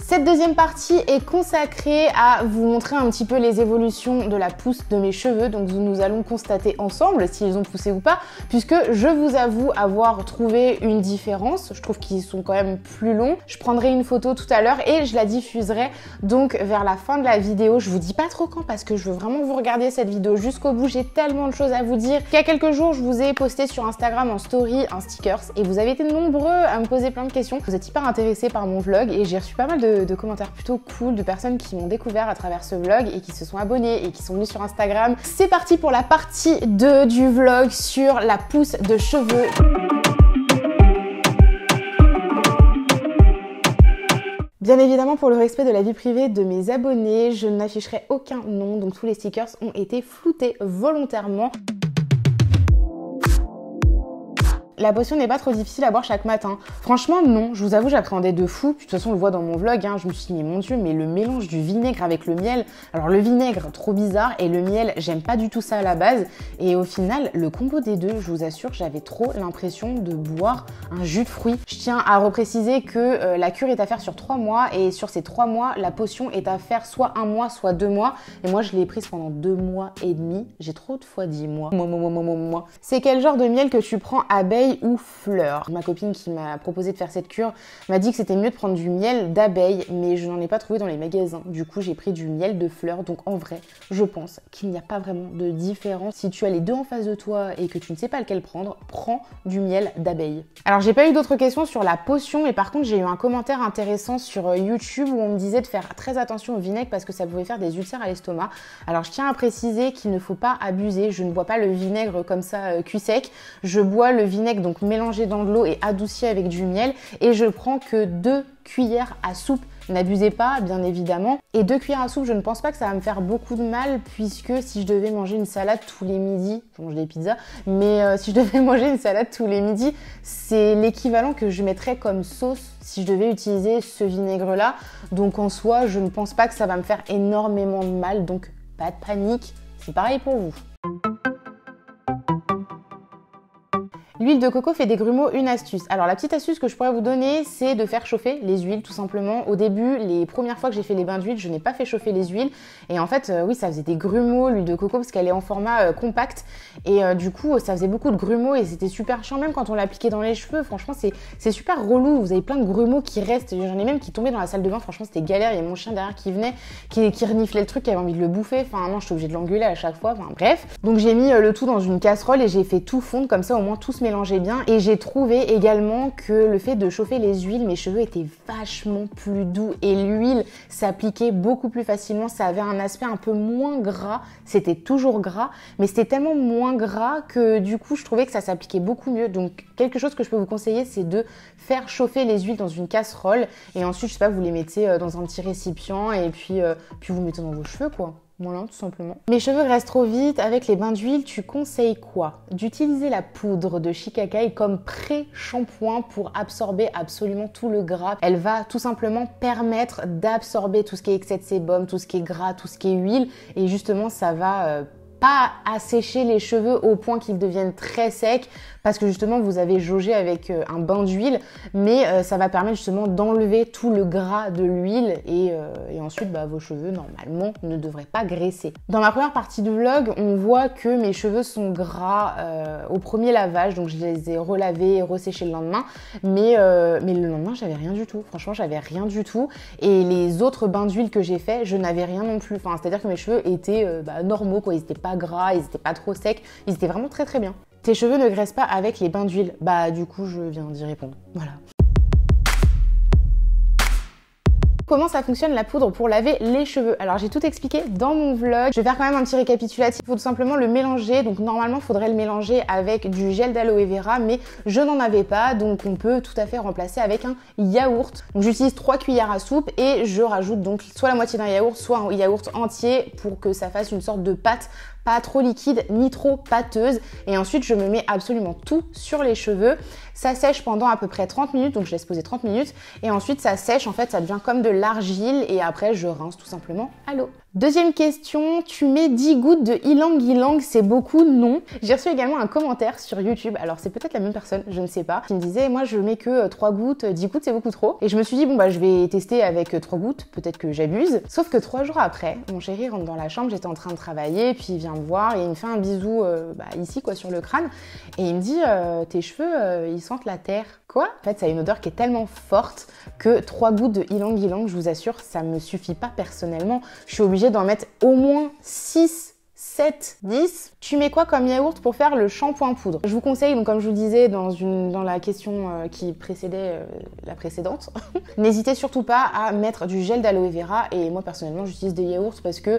Cette deuxième partie est consacrée à vous montrer un petit peu les évolutions de la pousse de mes cheveux. Donc nous allons constater ensemble s'ils ont poussé ou pas, puisque je vous avoue avoir trouvé une différence. Je trouve qu'ils sont quand même plus longs. Je prendrai une photo tout à l'heure et je la diffuserai donc vers la fin de la vidéo. Je vous dis pas trop quand parce que je veux vraiment vous regarder cette vidéo jusqu'au bout. J'ai tellement de choses à vous dire. Il y a quelques jours, je vous ai posté sur Instagram en story un stickers et vous avez été nombreux à me poser plein de questions. Vous êtes hyper intéressés par mon vlog et j'ai reçu pas mal de commentaires plutôt cool de personnes qui m'ont découvert à travers ce vlog et qui se sont abonnés et qui sont venus sur Instagram. C'est parti pour la partie 2 du vlog sur la pousse de cheveux. Bien évidemment, pour le respect de la vie privée de mes abonnés, je n'afficherai aucun nom, donc tous les stickers ont été floutés volontairement. La potion n'est pas trop difficile à boire chaque matin. Franchement, non. Je vous avoue, j'appréhendais de fou. Puis, de toute façon, on le voit dans mon vlog. Je me suis dit, mais mon Dieu, mais le mélange du vinaigre avec le miel. Alors, le vinaigre, trop bizarre. Et le miel, j'aime pas du tout ça à la base. Et au final, le combo des deux, je vous assure, j'avais trop l'impression de boire un jus de fruits. Je tiens à repréciser que la cure est à faire sur 3 mois. Et sur ces 3 mois, la potion est à faire soit 1 mois, soit 2 mois. Et moi, je l'ai prise pendant 2 mois et demi. J'ai trop de fois dit moi. C'est quel genre de miel que tu prends, abeille ou fleurs? Ma copine qui m'a proposé de faire cette cure m'a dit que c'était mieux de prendre du miel d'abeille, mais je n'en ai pas trouvé dans les magasins. Du coup, j'ai pris du miel de fleurs. Donc en vrai, je pense qu'il n'y a pas vraiment de différence. Si tu as les deux en face de toi et que tu ne sais pas lequel prendre, prends du miel d'abeille. Alors, j'ai pas eu d'autres questions sur la potion, mais par contre, j'ai eu un commentaire intéressant sur YouTube où on me disait de faire très attention au vinaigre parce que ça pouvait faire des ulcères à l'estomac. Alors, je tiens à préciser qu'il ne faut pas abuser. Je ne bois pas le vinaigre comme ça cuit sec. Je bois le vinaigre donc mélangé dans de l'eau et adouci avec du miel et je prends que 2 cuillères à soupe. N'abusez pas, bien évidemment. Et 2 cuillères à soupe, je ne pense pas que ça va me faire beaucoup de mal puisque si je devais manger une salade tous les midis, je mange des pizzas, mais si je devais manger une salade tous les midis, c'est l'équivalent que je mettrais comme sauce si je devais utiliser ce vinaigre-là. Donc en soi, je ne pense pas que ça va me faire énormément de mal, donc pas de panique, c'est pareil pour vous. L'huile de coco fait des grumeaux, une astuce. Alors la petite astuce que je pourrais vous donner, c'est de faire chauffer les huiles tout simplement. Au début, les premières fois que j'ai fait les bains d'huile, je n'ai pas fait chauffer les huiles. Et en fait, oui, ça faisait des grumeaux, l'huile de coco, parce qu'elle est en format compact. Et du coup, ça faisait beaucoup de grumeaux et c'était super chiant. Même quand on l'appliquait dans les cheveux, franchement, c'est super relou. Vous avez plein de grumeaux qui restent. J'en ai même qui tombaient dans la salle de bain. Franchement, c'était galère. Il y a mon chien derrière qui venait, qui reniflait le truc, qui avait envie de le bouffer. Enfin, non, je suis obligée de l'engueuler à chaque fois. Enfin, bref. Donc j'ai mis le tout dans une casserole et j'ai fait tout fondre. Comme ça, au moins, tout se mélangeait bien. Et j'ai trouvé également que le fait de chauffer les huiles, mes cheveux étaient vachement plus doux et l'huile s'appliquait beaucoup plus facilement. Ça avait un aspect un peu moins gras. C'était toujours gras, mais c'était tellement moins gras que du coup, je trouvais que ça s'appliquait beaucoup mieux. Donc, quelque chose que je peux vous conseiller, c'est de faire chauffer les huiles dans une casserole et ensuite, je sais pas, vous les mettez dans un petit récipient et puis vous mettez dans vos cheveux, quoi. Voilà, tout simplement. Mes cheveux graissent trop vite. Avec les bains d'huile, tu conseilles quoi? D'utiliser la poudre de Shikakai comme pré-shampoing pour absorber absolument tout le gras. Elle va tout simplement permettre d'absorber tout ce qui est excès de sébum, tout ce qui est gras, tout ce qui est huile. Et justement, ça va pas assécher les cheveux au point qu'ils deviennent très secs parce que justement vous avez jaugé avec un bain d'huile, mais ça va permettre justement d'enlever tout le gras de l'huile et ensuite vos cheveux normalement ne devraient pas graisser. Dans ma première partie du vlog, on voit que mes cheveux sont gras au premier lavage, donc je les ai relavés et resséchés le lendemain, mais le lendemain j'avais rien du tout, franchement j'avais rien du tout et les autres bains d'huile que j'ai fait, je n'avais rien non plus, enfin c'est-à-dire que mes cheveux étaient normaux quoi, ils étaient pas gras, ils étaient pas trop secs, ils étaient vraiment très très bien. Tes cheveux ne graissent pas avec les bains d'huile? Bah du coup je viens d'y répondre, voilà. Comment ça fonctionne la poudre pour laver les cheveux? Alors j'ai tout expliqué dans mon vlog. Je vais faire quand même un petit récapitulatif. Il faut tout simplement le mélanger. Donc normalement il faudrait le mélanger avec du gel d'aloe vera, mais je n'en avais pas, donc on peut tout à fait remplacer avec un yaourt. Donc j'utilise 3 cuillères à soupe et je rajoute donc soit la moitié d'un yaourt, soit un yaourt entier pour que ça fasse une sorte de pâte pas trop liquide ni trop pâteuse. Et ensuite, je me mets absolument tout sur les cheveux. Ça sèche pendant à peu près 30 minutes, donc je laisse poser 30 minutes. Et ensuite, ça sèche, en fait, ça devient comme de l'argile. Et après, je rince tout simplement à l'eau. Deuxième question, tu mets 10 gouttes de ylang ylang, c'est beaucoup? Non. J'ai reçu également un commentaire sur YouTube, alors c'est peut-être la même personne, je ne sais pas, qui me disait moi je mets que 3 gouttes, 10 gouttes c'est beaucoup trop. Et je me suis dit bon bah je vais tester avec 3 gouttes, peut-être que j'abuse. Sauf que 3 jours après, mon chéri rentre dans la chambre, j'étais en train de travailler, puis il vient me voir et il me fait un bisou ici quoi sur le crâne. Et il me dit tes cheveux ils sentent la terre. Quoi? En fait ça a une odeur qui est tellement forte que 3 gouttes de ylang ylang, je vous assure, ça me suffit pas personnellement. Je suis obligée d'en mettre au moins 6, 7, 10. Tu mets quoi comme yaourt pour faire le shampoing poudre? Je vous conseille, donc comme je vous disais dans la question qui précédait la précédente, n'hésitez surtout pas à mettre du gel d'aloe vera. Et moi personnellement j'utilise des yaourts parce que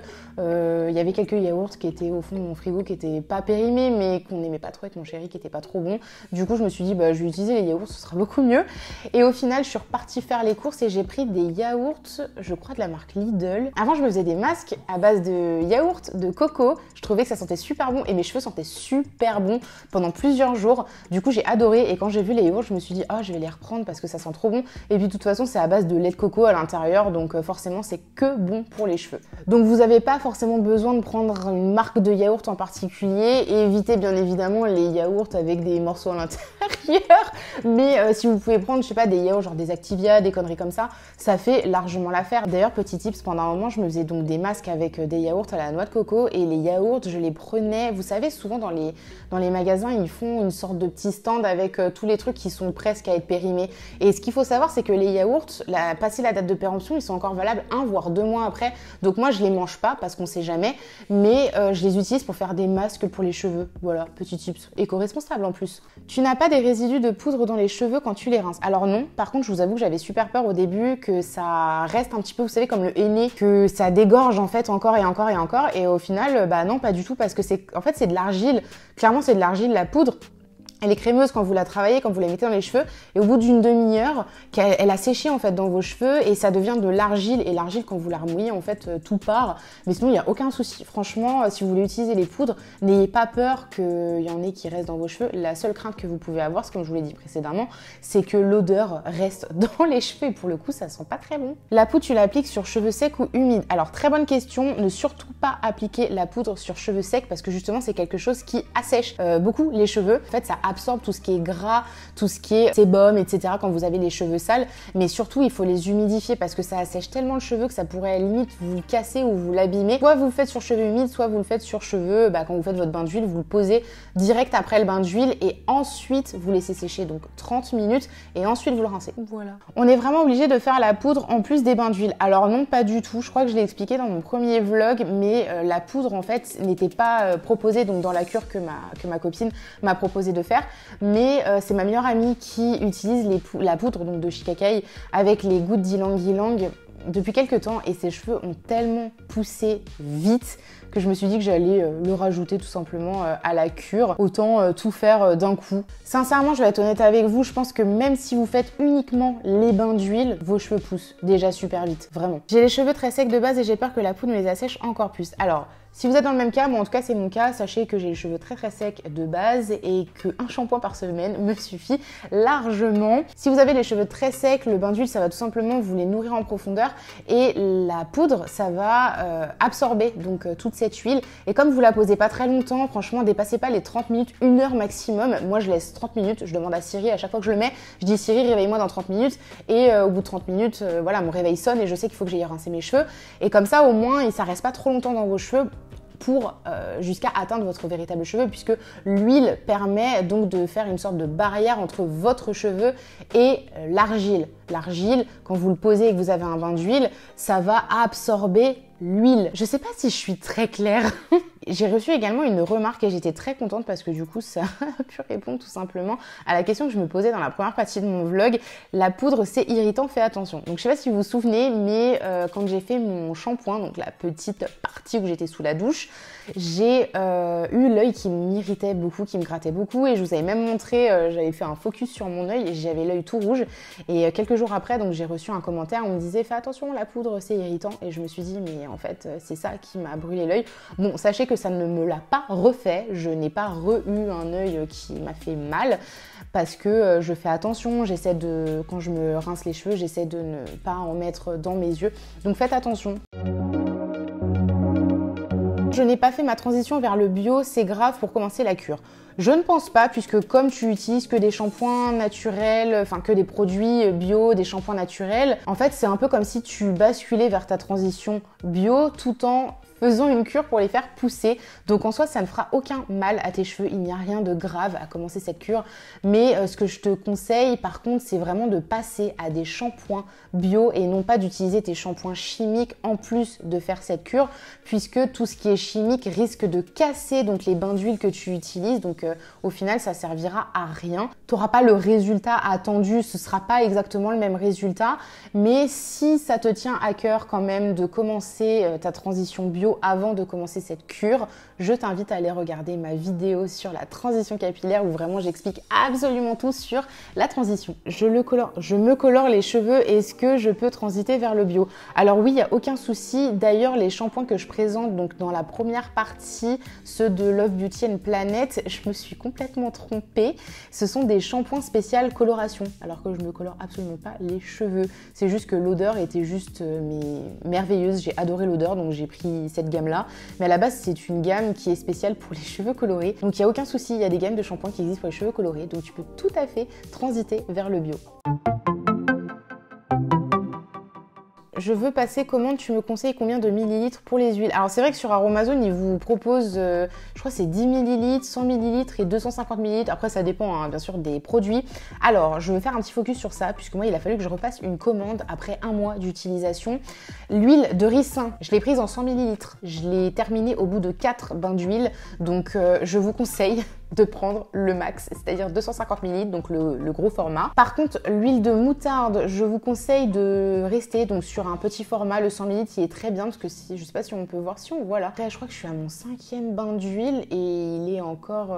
y avait quelques yaourts qui étaient au fond de mon frigo qui étaient pas périmés mais qu'on n'aimait pas trop avec mon chéri, qui étaient pas trop bons. Du coup je me suis dit bah je vais utiliser les yaourts, ce sera beaucoup mieux. Et au final je suis repartie faire les courses et j'ai pris des yaourts, je crois de la marque Lidl. Avant je me faisais des masques à base de yaourt de coco. Je trouvais que ça sentait super bon et mes cheveux sentaient super bon pendant plusieurs jours. Du coup j'ai adoré et quand j'ai vu les yaourts je me suis dit oh je vais les reprendre parce que ça sent trop bon. Et puis de toute façon c'est à base de lait de coco à l'intérieur, donc forcément c'est que bon pour les cheveux. Donc vous n'avez pas forcément besoin de prendre une marque de yaourt en particulier et évitez bien évidemment les yaourts avec des morceaux à l'intérieur. Mais si vous pouvez prendre je sais pas des yaourts genre des Activia, des conneries comme ça fait largement l'affaire. D'ailleurs petit tips, pendant un moment je me faisais donc des masques avec des yaourts à la noix de coco et les yaourts je les prenais, vous savez souvent dans les magasins ils font une sorte de petit stand avec tous les trucs qui sont presque à être périmés. Et ce qu'il faut savoir c'est que les yaourts, passé la date de péremption, ils sont encore valables 1 voire 2 mois après. Donc moi je les mange pas parce qu'on sait jamais, mais je les utilise pour faire des masques pour les cheveux. Voilà, petit tips, éco-responsable en plus. Tu n'as pas des résidus de poudre dans les cheveux quand tu les rinces? Alors non, par contre je vous avoue que j'avais super peur au début que ça reste un petit peu, vous savez comme le henné, que ça dégorge en fait encore et encore et encore. Et au final bah non pas du tout, parce que c'est de l'argile. Clairement c'est de l'argile, la poudre. Elle est crémeuse quand vous la travaillez, quand vous la mettez dans les cheveux, et au bout d'une demi-heure, elle a séché en fait dans vos cheveux et ça devient de l'argile. Et l'argile, quand vous la remouillez, en fait, tout part. Mais sinon, il n'y a aucun souci. Franchement, si vous voulez utiliser les poudres, n'ayez pas peur qu'il y en ait qui restent dans vos cheveux. La seule crainte que vous pouvez avoir, c'est comme je vous l'ai dit précédemment, c'est que l'odeur reste dans les cheveux et pour le coup, ça sent pas très bon. La poudre, tu l'appliques sur cheveux secs ou humides? Alors, très bonne question. Ne surtout pas appliquer la poudre sur cheveux secs parce que justement, c'est quelque chose qui assèche beaucoup les cheveux. En fait, ça absorbe tout ce qui est gras, tout ce qui est sébum, etc. quand vous avez les cheveux sales. Mais surtout, il faut les humidifier parce que ça assèche tellement le cheveu que ça pourrait limite vous le casser ou vous l'abîmer. Soit vous le faites sur cheveux humides, soit vous le faites sur cheveux, quand vous faites votre bain d'huile, vous le posez direct après le bain d'huile et ensuite vous laissez sécher donc 30 minutes et ensuite vous le rincez. Voilà. On est vraiment obligé de faire la poudre en plus des bains d'huile. Alors non, pas du tout. Je crois que je l'ai expliqué dans mon premier vlog, mais la poudre en fait n'était pas proposée donc dans la cure que ma copine m'a proposé de faire. Mais c'est ma meilleure amie qui utilise la poudre donc de Shikakai avec les gouttes d'ylang ylang depuis quelques temps et ses cheveux ont tellement poussé vite que je me suis dit que j'allais le rajouter tout simplement à la cure. Autant tout faire d'un coup. Sincèrement, je vais être honnête avec vous, je pense que même si vous faites uniquement les bains d'huile, vos cheveux poussent déjà super vite, vraiment. J'ai les cheveux très secs de base et j'ai peur que la poudre me les assèche encore plus. Alors, si vous êtes dans le même cas, moi en tout cas c'est mon cas, sachez que j'ai les cheveux très secs de base et qu'un shampoing par semaine me suffit largement. Si vous avez les cheveux très secs, le bain d'huile ça va tout simplement vous les nourrir en profondeur et la poudre ça va absorber donc toute cette huile. Et comme vous la posez pas très longtemps, franchement dépassez pas les 30 minutes, 1 heure maximum. Moi je laisse 30 minutes, je demande à Siri à chaque fois que je le mets, je dis Siri réveille-moi dans 30 minutes et au bout de 30 minutes, voilà mon réveil sonne et je sais qu'il faut que j'aille rincer mes cheveux. Et comme ça au moins ça reste pas trop longtemps dans vos cheveux pour jusqu'à atteindre votre véritable cheveu puisque l'huile permet donc de faire une sorte de barrière entre votre cheveu et l'argile. L'argile, quand vous le posez et que vous avez un bain d'huile, ça va absorber l'huile. Je sais pas si je suis très claire. J'ai reçu également une remarque et j'étais très contente parce que du coup ça a pu répondre tout simplement à la question que je me posais dans la première partie de mon vlog. La poudre c'est irritant, fais attention. Donc je sais pas si vous vous souvenez mais quand j'ai fait mon shampoing, donc la petite partie où j'étais sous la douche, j'ai eu l'œil qui m'irritait beaucoup, qui me grattait beaucoup et je vous avais même montré, j'avais fait un focus sur mon œil et j'avais l'œil tout rouge et quelques jours après donc j'ai reçu un commentaire, on me disait fais attention la poudre c'est irritant et je me suis dit mais en fait c'est ça qui m'a brûlé l'œil. Bon sachez que que ça ne me l'a pas refait. Je n'ai pas eu un œil qui m'a fait mal parce que je fais attention, quand je me rince les cheveux, j'essaie de ne pas en mettre dans mes yeux. Donc faites attention. Je n'ai pas fait ma transition vers le bio, c'est grave pour commencer la cure. Je ne pense pas, puisque comme tu utilises que des shampoings naturels, enfin que des produits bio, des shampoings naturels, en fait c'est un peu comme si tu basculais vers ta transition bio tout en faisant une cure pour les faire pousser. Donc en soi, ça ne fera aucun mal à tes cheveux. Il n'y a rien de grave à commencer cette cure. Mais ce que je te conseille, par contre, c'est vraiment de passer à des shampoings bio et non pas d'utiliser tes shampoings chimiques en plus de faire cette cure, puisque tout ce qui est chimique risque de casser donc les bains d'huile que tu utilises. Donc au final, ça servira à rien. Tu n'auras pas le résultat attendu. Ce ne sera pas exactement le même résultat. Mais si ça te tient à cœur quand même de commencer ta transition bio avant de commencer cette cure, je t'invite à aller regarder ma vidéo sur la transition capillaire où vraiment j'explique absolument tout sur la transition. Je me colore les cheveux, est-ce que je peux transiter vers le bio? Alors oui, il n'y a aucun souci. D'ailleurs, les shampoings que je présente donc dans la première partie, ceux de Love Beauty and Planet, je me suis complètement trompée. Ce sont des shampoings spéciaux coloration, alors que je ne me colore absolument pas les cheveux. C'est juste que l'odeur était juste merveilleuse. J'ai adoré l'odeur, donc j'ai pris cette gamme-là. Mais à la base, c'est une gamme qui est spéciale pour les cheveux colorés. Donc il n'y a aucun souci, il y a des gammes de shampoings qui existent pour les cheveux colorés. Donc tu peux tout à fait transiter vers le bio. Je veux passer commande, tu me conseilles combien de millilitres pour les huiles? Alors c'est vrai que sur Aromazone, ils vous proposent, je crois c'est 10 millilitres, 100 millilitres et 250 millilitres. Après ça dépend hein, bien sûr des produits. Alors je veux faire un petit focus sur ça, puisque moi il a fallu que je repasse une commande après un mois d'utilisation. L'huile de ricin, je l'ai prise en 100 millilitres. Je l'ai terminée au bout de 4 bains d'huile. Donc je vous conseille de prendre le max, c'est-à-dire 250 ml, donc le gros format. Par contre, l'huile de moutarde, je vous conseille de rester donc sur un petit format, le 100 ml, il est très bien parce que je sais pas si on peut voir, si on voit là. Après, je crois que je suis à mon 5e bain d'huile et il y a encore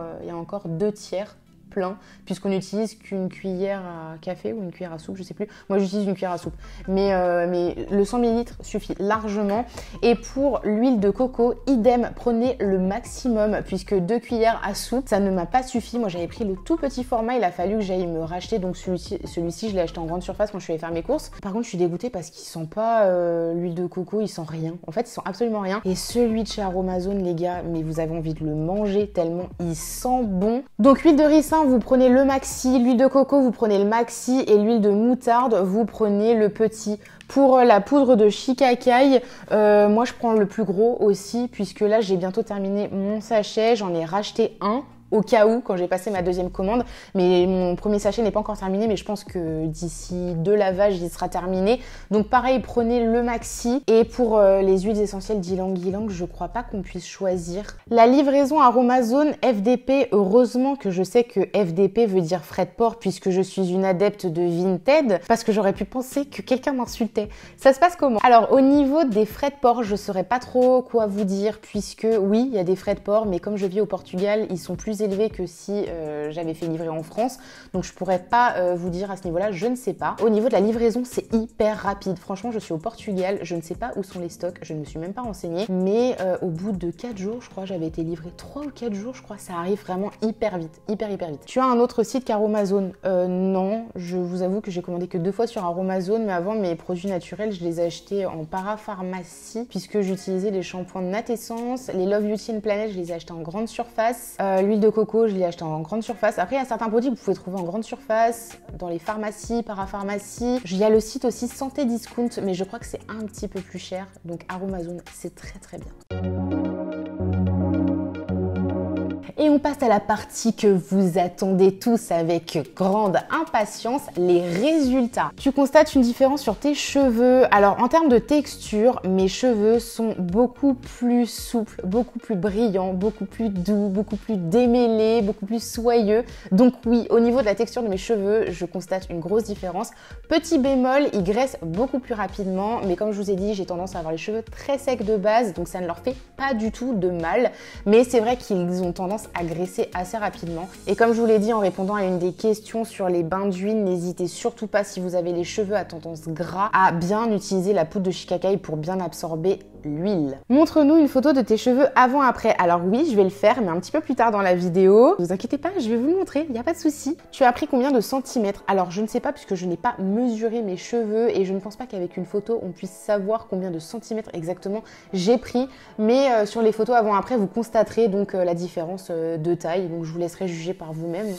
2 tiers plein, puisqu'on n'utilise qu'une cuillère à café ou une cuillère à soupe, je sais plus. Moi, j'utilise une cuillère à soupe. Mais le 100 ml suffit largement. Et pour l'huile de coco, idem, prenez le maximum, puisque 2 cuillères à soupe, ça ne m'a pas suffi. Moi, j'avais pris le tout petit format. Il a fallu que j'aille me racheter. Donc, celui-ci, je l'ai acheté en grande surface quand je suis allée faire mes courses. Par contre, je suis dégoûtée parce qu'il sent pas l'huile de coco, il sent rien. En fait, il sent absolument rien. Et celui de chez Aromazone, les gars, mais vous avez envie de le manger tellement il sent bon. Donc, huile de ricin, vous prenez le maxi, l'huile de coco, vous prenez le maxi et l'huile de moutarde, vous prenez le petit. Pour la poudre de shikakai, moi je prends le plus gros aussi, puisque là j'ai bientôt terminé mon sachet, j'en ai racheté un au cas où quand j'ai passé ma 2e commande, mais mon premier sachet n'est pas encore terminé, mais je pense que d'ici 2 lavages il sera terminé. Donc pareil, prenez le maxi. Et pour les huiles essentielles d'ylang-ylang, je crois pas qu'on puisse choisir. La livraison Aromazone FDP, heureusement que je sais que FDP veut dire frais de port, puisque je suis une adepte de Vinted, parce que j'aurais pu penser que quelqu'un m'insultait. Ça se passe comment? Alors au niveau des frais de port, je saurais pas trop quoi vous dire, puisque oui, il y a des frais de port, mais comme je vis au Portugal, ils sont plus élevés que si j'avais fait livrer en France. Donc je pourrais pas vous dire à ce niveau-là, je ne sais pas. Au niveau de la livraison, c'est hyper rapide. Franchement, je suis au Portugal, je ne sais pas où sont les stocks, je ne me suis même pas renseignée. Mais au bout de 4 jours, je crois, j'avais été livrée 3 ou 4 jours, je crois, ça arrive vraiment hyper vite, hyper vite. Tu as un autre site qu'Aromazone? Non, je vous avoue que j'ai commandé que 2 fois sur Aromazone, mais avant mes produits naturels, je les achetais en parapharmacie, puisque j'utilisais les shampoings de Natessence, les Love Beauty and Planet, je les ai achetés en grande surface, l'huile de coco, je l'ai acheté en grande surface. Après, il y a certains produits que vous pouvez trouver en grande surface, dans les pharmacies, parapharmacies. Il y a le site aussi Santé Discount, mais je crois que c'est un petit peu plus cher. Donc Aromazone, c'est très bien. Et on passe à la partie que vous attendez tous avec grande impatience, les résultats. Tu constates une différence sur tes cheveux. Alors en termes de texture, mes cheveux sont beaucoup plus souples, beaucoup plus brillants, beaucoup plus doux, beaucoup plus démêlés, beaucoup plus soyeux. Donc oui, au niveau de la texture de mes cheveux, je constate une grosse différence. Petit bémol, ils graissent beaucoup plus rapidement, mais comme je vous ai dit, j'ai tendance à avoir les cheveux très secs de base, donc ça ne leur fait pas du tout de mal. Mais c'est vrai qu'ils ont tendance à graisser assez rapidement. Et comme je vous l'ai dit en répondant à une des questions sur les bains d'huile, n'hésitez surtout pas, si vous avez les cheveux à tendance gras, à bien utiliser la poudre de shikakai pour bien absorber l'huile. Montre-nous une photo de tes cheveux avant-après. Alors oui, je vais le faire, mais un petit peu plus tard dans la vidéo. Ne vous inquiétez pas, je vais vous le montrer, il n'y a pas de souci. Tu as pris combien de centimètres? Alors je ne sais pas puisque je n'ai pas mesuré mes cheveux et je ne pense pas qu'avec une photo, on puisse savoir combien de centimètres exactement j'ai pris. Mais sur les photos avant-après, vous constaterez donc la différence de taille. Donc je vous laisserai juger par vous-même.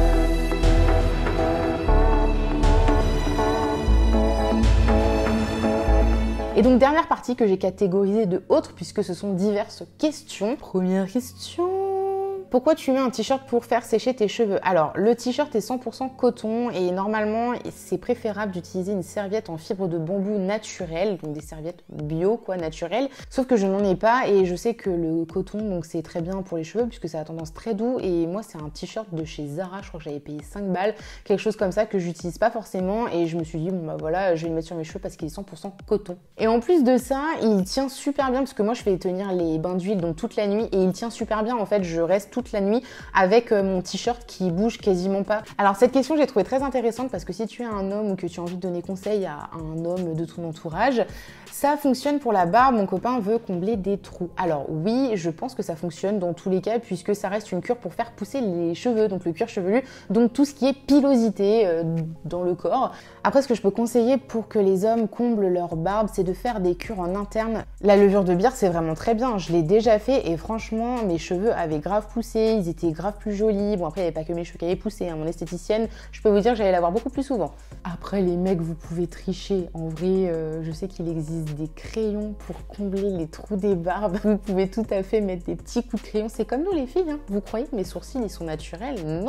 Et donc dernière partie que j'ai catégorisée de autres puisque ce sont diverses questions. Première question. Pourquoi tu mets un t-shirt pour faire sécher tes cheveux? Alors, le t-shirt est 100% coton et normalement, c'est préférable d'utiliser une serviette en fibre de bambou naturelle, donc des serviettes bio, quoi, naturelles. Sauf que je n'en ai pas et je sais que le coton, donc c'est très bien pour les cheveux puisque ça a tendance très doux. Et moi, c'est un t-shirt de chez Zara, je crois que j'avais payé 5 balles, quelque chose comme ça que j'utilise pas forcément. Et je me suis dit, bon bah voilà, je vais le mettre sur mes cheveux parce qu'il est 100% coton. Et en plus de ça, il tient super bien parce que moi, je fais tenir les bains d'huile donc toute la nuit et il tient super bien. En fait, je reste toute la nuit avec mon t-shirt qui bouge quasiment pas. Alors cette question j'ai trouvé très intéressante parce que si tu es un homme ou que tu as envie de donner conseil à un homme de ton entourage, ça fonctionne pour la barbe. Mon copain veut combler des trous. Alors oui, je pense que ça fonctionne dans tous les cas puisque ça reste une cure pour faire pousser les cheveux, donc le cuir chevelu, donc tout ce qui est pilosité dans le corps. Après, ce que je peux conseiller pour que les hommes comblent leur barbe, c'est de faire des cures en interne. La levure de bière, c'est vraiment très bien. Je l'ai déjà fait et franchement, mes cheveux avaient grave poussé, ils étaient grave plus jolis. Bon, après, il n'y avait pas que mes cheveux qui avaient poussé, hein. Mon esthéticienne, je peux vous dire que j'allais la voir beaucoup plus souvent. Après, les mecs, vous pouvez tricher. En vrai, je sais qu'il existe des crayons pour combler les trous des barbes. Vous pouvez tout à fait mettre des petits coups de crayon. C'est comme nous les filles, hein. Vous croyez que mes sourcils, ils sont naturels? Non.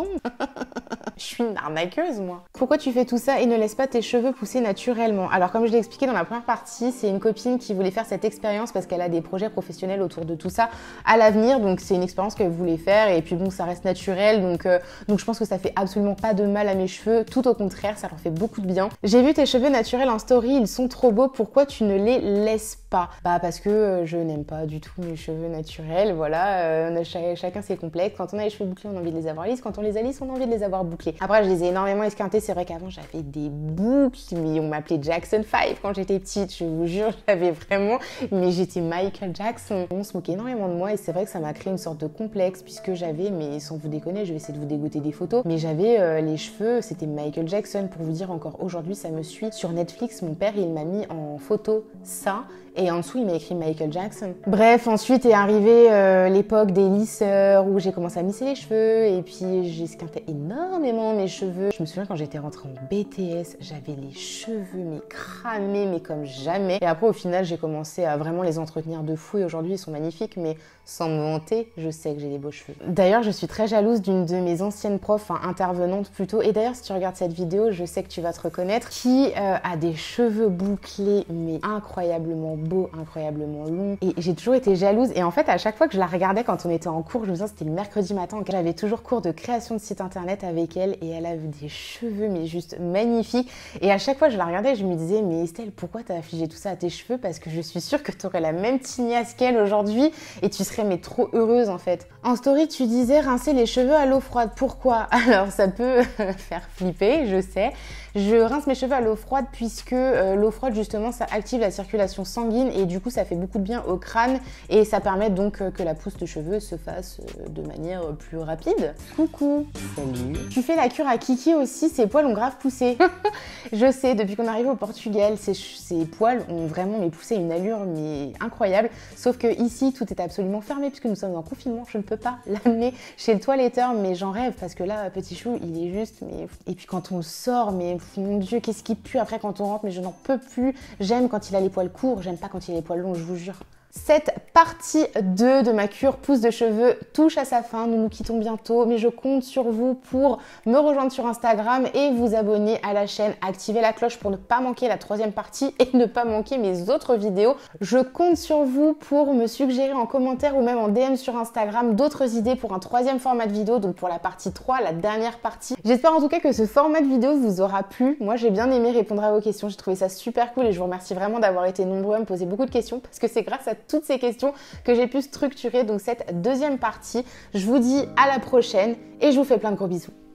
Je suis une arnaqueuse, moi. Pourquoi tu fais tout ça et ne laisse pas tes cheveux pousser naturellement? Alors, comme je l'ai expliqué dans la première partie, c'est une copine qui voulait faire cette expérience parce qu'elle a des projets professionnels autour de tout ça à l'avenir. Donc, c'est une expérience qu'elle voulait faire et puis bon, ça reste naturel. Donc je pense que ça fait absolument pas de mal à mes cheveux. Tout au contraire, ça leur fait beaucoup de bien. J'ai vu tes cheveux naturels en story, ils sont trop beaux. Pourquoi tu ne les laisses pas? Bah parce que je n'aime pas du tout mes cheveux naturels. Voilà, chacun ses complexes. Quand on a les cheveux bouclés, on a envie de les avoir lisses. Quand on les a lisses, on a envie de les avoir bouclés. Après, je les ai énormément esquintés. C'est vrai qu'avant, j'avais des boucles, mais on m'appelait Jackson 5 quand j'étais petite. Je vous jure, j'avais vraiment... Mais j'étais Michael Jackson. On se moquait énormément de moi et c'est vrai que ça m'a créé une sorte de complexe puisque j'avais, mais sans vous déconner, je vais essayer de vous dégoûter des photos, mais j'avais les cheveux, c'était Michael Jackson. Pour vous dire, encore aujourd'hui, ça me suit. Sur Netflix, mon père, il m'a mis en photo ça. Et en dessous, il m'a écrit Michael Jackson. Bref, ensuite est arrivée l'époque des lisseurs où j'ai commencé à lisser les cheveux et puis j'esquintais énormément mes cheveux. Je me souviens quand j'étais rentrée en BTS, j'avais les cheveux mais cramés, mais comme jamais. Et après, au final, j'ai commencé à vraiment les entretenir de fou et aujourd'hui, ils sont magnifiques, mais sans me vanter, je sais que j'ai des beaux cheveux. D'ailleurs, je suis très jalouse d'une de mes anciennes profs, enfin intervenantes plutôt. Et d'ailleurs, si tu regardes cette vidéo, je sais que tu vas te reconnaître, qui a des cheveux bouclés mais incroyablement beau, incroyablement long. Et j'ai toujours été jalouse. Et en fait, à chaque fois que je la regardais quand on était en cours, je me souviens, c'était le mercredi matin, j'avais toujours cours de création de site internet avec elle et elle avait des cheveux mais juste magnifiques. Et à chaque fois que je la regardais, je me disais, mais Estelle, pourquoi t'as affligé tout ça à tes cheveux? Parce que je suis sûre que t'aurais la même tignasse qu'elle aujourd'hui et tu serais mais trop heureuse en fait. En story, tu disais rincer les cheveux à l'eau froide. Pourquoi? Alors, ça peut faire flipper, je sais. Je rince mes cheveux à l'eau froide puisque l'eau froide, justement, ça active la circulation sanguine et du coup, ça fait beaucoup de bien au crâne et ça permet donc que la pousse de cheveux se fasse de manière plus rapide. Coucou! Salut! Tu fais la cure à Kiki aussi, ses poils ont grave poussé. Je sais, depuis qu'on est arrivé au Portugal, ses poils ont vraiment poussé à une allure mais incroyable. Sauf que ici, tout est absolument fermé puisque nous sommes en confinement. Je ne peux pas l'amener chez le toiletteur, mais j'en rêve parce que là, petit chou, il est juste... Mais... Et puis quand on le sort, mais mon Dieu, qu'est-ce qui pue après quand on rentre, mais je n'en peux plus. J'aime quand il a les poils courts, j'aime pas quand il a les poils longs, je vous jure. Cette partie 2 de ma cure pousse de cheveux touche à sa fin, nous nous quittons bientôt, mais je compte sur vous pour me rejoindre sur Instagram et vous abonner à la chaîne, activer la cloche pour ne pas manquer la 3e partie et ne pas manquer mes autres vidéos. Je compte sur vous pour me suggérer en commentaire ou même en DM sur Instagram d'autres idées pour un 3e format de vidéo, donc pour la partie 3, la dernière partie. J'espère en tout cas que ce format de vidéo vous aura plu. Moi j'ai bien aimé répondre à vos questions, j'ai trouvé ça super cool et je vous remercie vraiment d'avoir été nombreux à me poser beaucoup de questions parce que c'est grâce à toutes ces questions que j'ai pu structurer donc cette 2e partie. Je vous dis à la prochaine et je vous fais plein de gros bisous.